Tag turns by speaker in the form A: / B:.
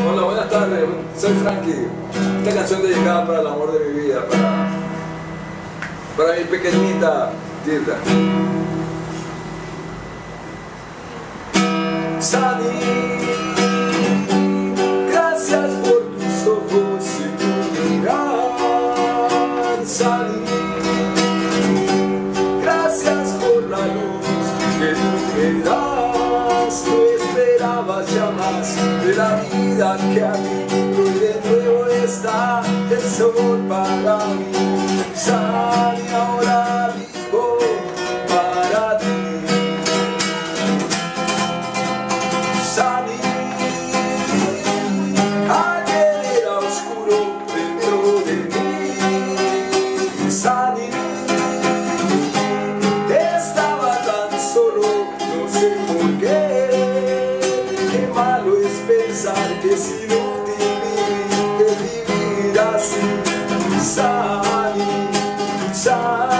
A: Hola, buenas tardes, soy Frankie. Esta canción dedicada para el amor de mi vida, para mi pequeñita Tilda. Sani, gracias por tus ojos y tu mirar. Sani, gracias por la luz que tú me das. No esperabas ya más de la vida que a mí. Hoy de nuevo está el sol para mí. Sani, ahora vivo para ti. Sani, ayer era oscuro dentro de mí. Sani, estaba tan solo, no sé por qué. Qué malo es pensar que es inútil vivir así. Sani, Sani.